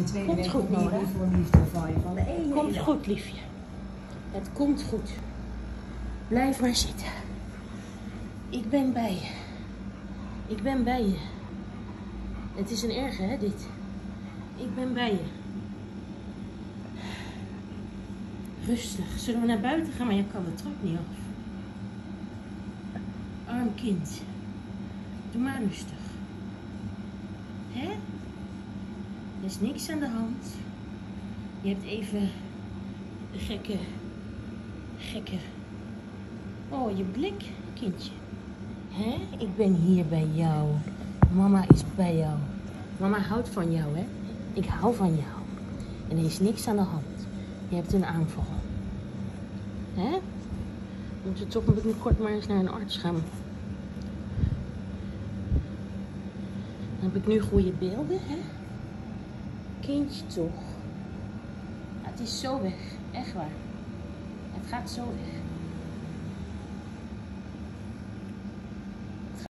de tweede Komt week goed, meer Nora. voor liefde van je. Van de ene Komt dag. goed, liefje. Het komt goed. Blijf maar zitten. Ik ben bij je. Ik ben bij je. Het is een erge, hè, dit. Ik ben bij je. Rustig. Zullen we naar buiten gaan? Maar je kan de trap niet af. Arm kind. Doe maar rustig. Hè? Er is niks aan de hand. Je hebt even een gekke... Oh, je blik, kindje. Hè? Ik ben hier bij jou. Mama is bij jou. Mama houdt van jou, hè? Ik hou van jou. En er is niks aan de hand. Je hebt een aanval. Hè? We moeten toch binnenkort maar eens naar een arts gaan. Dan heb ik nu goede beelden, hè? Kindje toch. Ja, het is zo weg. Echt waar. Het gaat zo weg.